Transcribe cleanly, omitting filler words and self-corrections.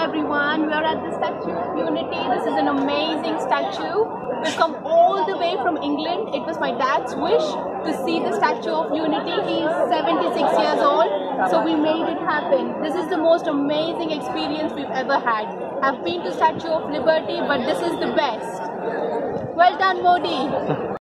everyone, we are at the Statue of Unity. This is an amazing statue. We've come all the way from England. It was my dad's wish to see the Statue of Unity. He's 76 years old, so we made it happen. This is the most amazing experience we've ever had. I've been to Statue of Liberty, but this is the best. Well done, Modi.